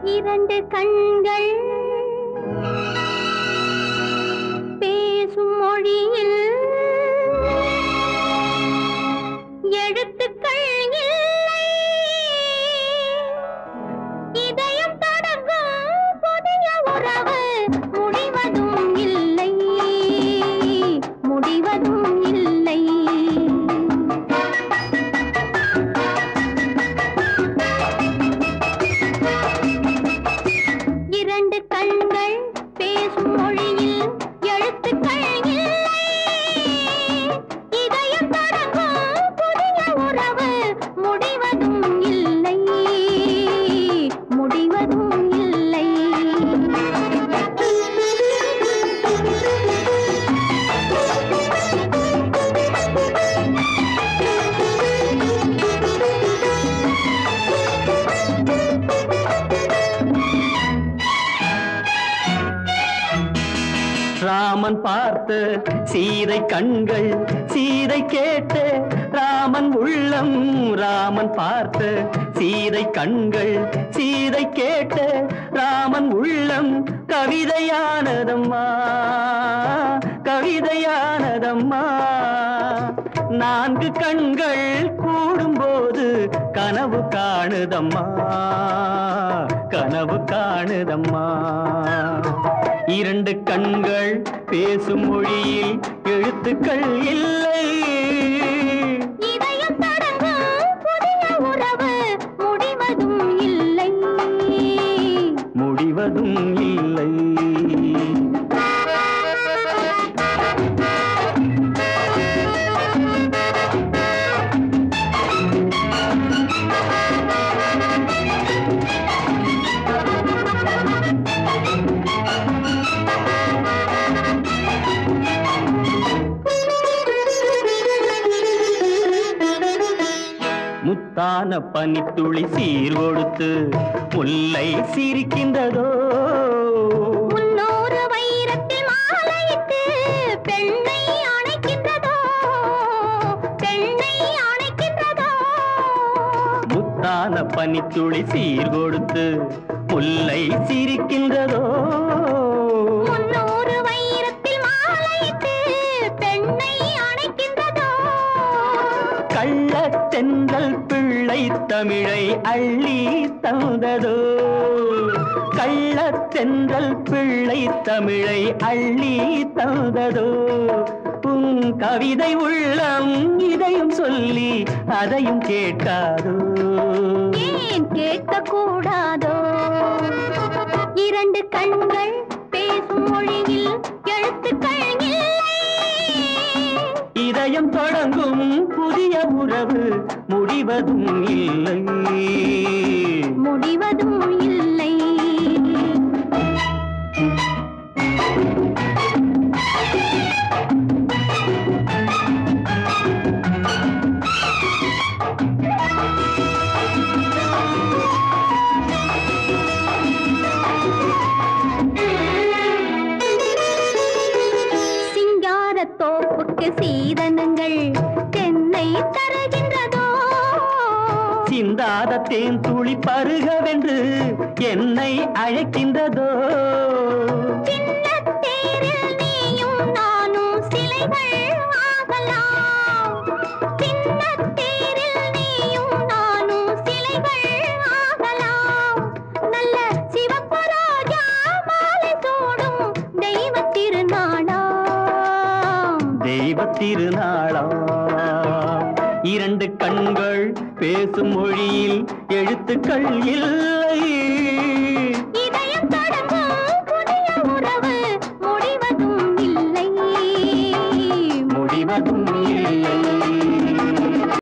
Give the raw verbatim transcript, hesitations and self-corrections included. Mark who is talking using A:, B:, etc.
A: இரண்டு கண்கள் பேசும் மொழியில் எழுத்துக்கள் இல்லை. இதயம் தொடங்கும் புதிய உறவு முடிவதும் இல்லை, முடிவதும் இல்லை. இரண்டு கண்கள் பேசும் மொழியில் எழுத்துக்கள் இல்லை. இதயம் தொடங்கும் புதிய உறவு முடிவதும் இல்லை, முடிவதும் இல்லை.
B: ராமன் பார்த்த சீதை கண்கள் சீதை கேட்ட ராமன் உள்ளம். ராமன் பார்த்த சீதை கண்கள் சீதை கேட்ட ராமன் உள்ளம் கவிதையானதம்மா, கவிதையானதம்மா. நான்கு கண்கள் கூடும்போது கனவு காணுதம்மா, கனவு காணுதம்மா. இரண்டு கண்கள் பேசும் மொழியில் எழுத்துக்கள் இல்லை.
A: இதயம் தொடங்கும் புதிய உறவு முடிவதும் இல்லை,
B: முடிவதும் இல்லை. முத்தான பனித்துளி சீர் கொடுத்து முல்லை சிரிக்கின்றதோ.
A: முன்னூறு வைரத்தில் மாலையிட்டு பெண்ணை அணைக்கின்றதோ, பெண்ணை அணைக்கின்றதோ.
B: முத்தான பனித்துளி சீர் கொடுத்து முல்லை சிரிக்கின்றதோ.
A: முன்னூறு வைரத்தில் மாலையிட்டு பெண்ணை அணைக்கின்றதோ.
B: கள்ளத்தென்றல் பிள்ளை தமிழை அள்ளி தந்ததோ. கள்ளத்தென்றல் பிள்ளை தமிழை அள்ளி தந்ததோ. உன் கவிதை உள்ளம் இதையும் சொல்லி அதையும் கேட்காதோ.
A: ஏன் கேட்க கூடாதோ? இரண்டு கண்கள் பேசும் மொழியில் எழுத்துக்கள் இல்லை.
B: இதயம் தொடங்கும் புதிய உறவு முடிவதும் இல்லை,
A: முடிவதும் இல்லை. சிங்காரத்தோப்புக்கு சீதனங்கள் தென்னை தருகின்றதோ.
B: சிந்தாத தேன் துளி பருகவென்று என்னை அழைக்கின்றதோ.
A: சின்னத்தேரில் நீயும் நானும் சிலைகள் ஆகலாம். சின்னத்தேரில் நீயும் நானும் சிலைகள் ஆகலாம். நல்ல சிவப்பு ரோஜா மாலை சூடும் தெய்வ திருநாளாம்,
B: தெய்வ திருநாளாம். இரண்டு கண்கள் பேசும் மொழியில் எழுத்துக்கள் இல்லை.
A: இதயம் தொடங்கும் புதிய உறவு முடிவதும் இல்லை,
B: முடிவதும்